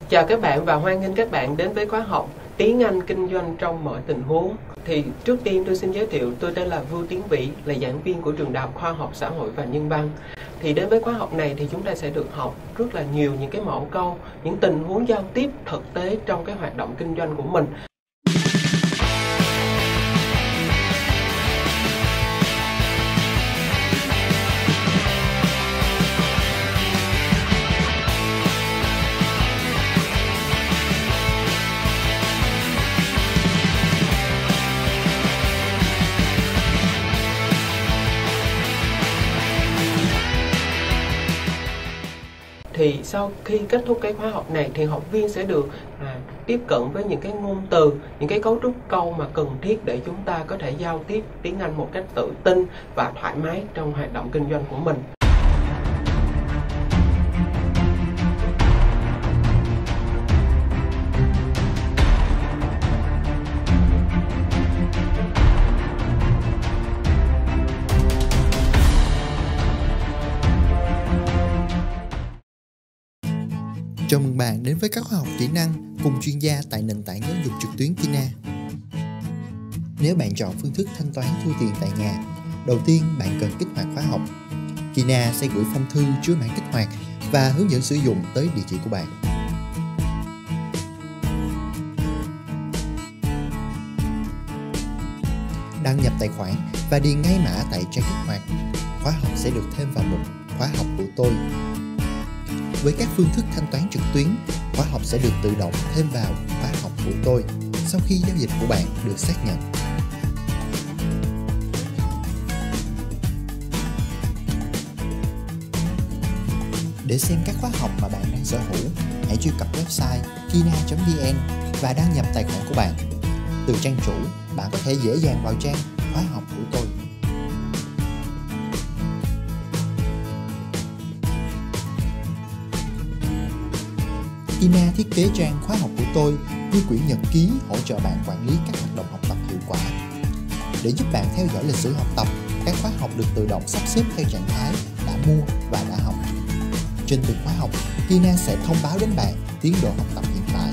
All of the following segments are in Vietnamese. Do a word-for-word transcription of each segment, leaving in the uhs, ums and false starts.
Chào các bạn và hoan nghênh các bạn đến với khóa học Tiếng Anh Kinh doanh trong mọi tình huống. Thì trước tiên tôi xin giới thiệu, tôi tên là Vưu Tiến Vĩ, là giảng viên của trường Đại học Khoa học Xã hội và Nhân văn. Thì đến với khóa học này thì chúng ta sẽ được học rất là nhiều những cái mẫu câu, những tình huống giao tiếp thực tế trong cái hoạt động kinh doanh của mình. Thì sau khi kết thúc cái khóa học này thì học viên sẽ được à, tiếp cận với những cái ngôn từ, những cái cấu trúc câu mà cần thiết để chúng ta có thể giao tiếp tiếng Anh một cách tự tin và thoải mái trong hoạt động kinh doanh của mình. Chào mừng bạn đến với các khóa học kỹ năng cùng chuyên gia tại nền tảng giáo dục trực tuyến Kina. Nếu bạn chọn phương thức thanh toán thu tiền tại nhà, đầu tiên bạn cần kích hoạt khóa học. Kina sẽ gửi phong thư chứa mã kích hoạt và hướng dẫn sử dụng tới địa chỉ của bạn. Đăng nhập tài khoản và điền ngay mã tại trang kích hoạt. Khóa học sẽ được thêm vào mục khóa học của tôi. Với các phương thức thanh toán trực tuyến, khóa học sẽ được tự động thêm vào khóa học của tôi sau khi giao dịch của bạn được xác nhận. Để xem các khóa học mà bạn đang sở hữu, hãy truy cập website kina chấm vn và đăng nhập tài khoản của bạn. Từ trang chủ, bạn có thể dễ dàng vào trang khóa học của tôi. Kina thiết kế trang khóa học của tôi như quyển nhật ký hỗ trợ bạn quản lý các hoạt động học tập hiệu quả. Để giúp bạn theo dõi lịch sử học tập, các khóa học được tự động sắp xếp theo trạng thái đã mua và đã học. Trên từng khóa học, Kina sẽ thông báo đến bạn tiến độ học tập hiện tại.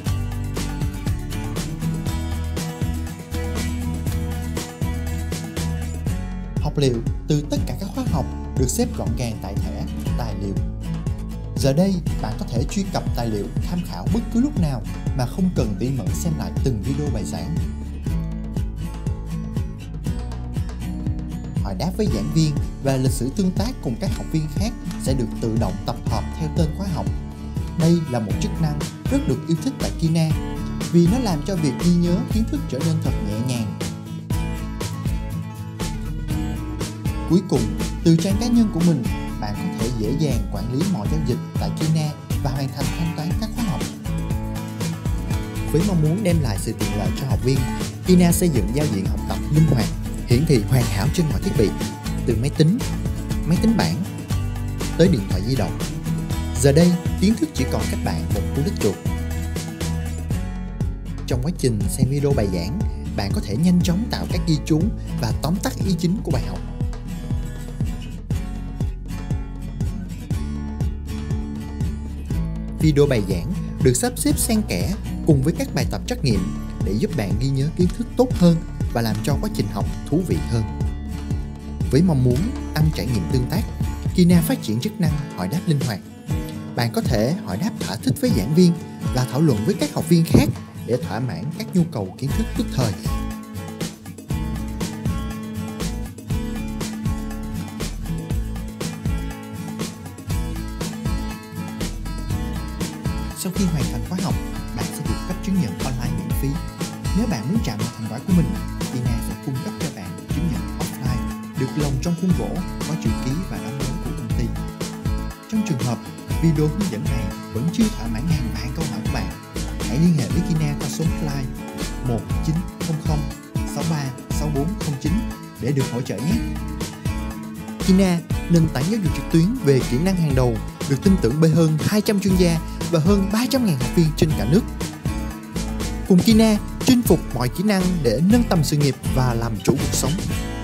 Học liệu từ tất cả các khóa học được xếp gọn gàng tại thẻ tài liệu. Giờ đây, bạn có thể truy cập tài liệu tham khảo bất cứ lúc nào mà không cần tỉ mẩn xem lại từng video bài giảng. Hỏi đáp với giảng viên và lịch sử tương tác cùng các học viên khác sẽ được tự động tập hợp theo tên khóa học. Đây là một chức năng rất được yêu thích tại Kina vì nó làm cho việc ghi nhớ kiến thức trở nên thật nhẹ nhàng. Cuối cùng, từ trang cá nhân của mình, bạn có thể dễ dàng quản lý mọi giao dịch tại Kina và hoàn thành thanh toán các khóa học. Với mong muốn đem lại sự tiện lợi cho học viên, Kina xây dựng giao diện học tập linh hoạt, hiển thị hoàn hảo trên mọi thiết bị, từ máy tính, máy tính bảng tới điện thoại di động. Giờ đây, kiến thức chỉ còn cách bạn một cú click chuột. Trong quá trình xem video bài giảng, bạn có thể nhanh chóng tạo các ghi chú và tóm tắt ý chính của bài học. Video bài giảng được sắp xếp xen kẽ cùng với các bài tập trắc nghiệm để giúp bạn ghi nhớ kiến thức tốt hơn và làm cho quá trình học thú vị hơn. Với mong muốn tăng trải nghiệm tương tác, Kina phát triển chức năng hỏi đáp linh hoạt. Bạn có thể hỏi đáp thỏa thích với giảng viên và thảo luận với các học viên khác để thỏa mãn các nhu cầu kiến thức tức thời. Sau khi hoàn thành khóa học, bạn sẽ được cấp chứng nhận online miễn phí. Nếu bạn muốn chạm vào thành quả của mình, Kina sẽ cung cấp cho bạn chứng nhận offline được lồng trong khuôn gỗ có chữ ký và đóng dấu của công ty. Trong trường hợp video hướng dẫn này vẫn chưa thỏa mãn hàng vạn câu hỏi của bạn, hãy liên hệ với Kina qua số hotline một chín không không sáu ba sáu bốn không chín để được hỗ trợ nhé. Kina, nền tảng giáo dục trực tuyến về kỹ năng hàng đầu, được tin tưởng bởi hơn hai trăm chuyên gia và hơn ba trăm nghìn học viên trên cả nước. Cùng Kina, chinh phục mọi kỹ năng để nâng tầm sự nghiệp và làm chủ cuộc sống.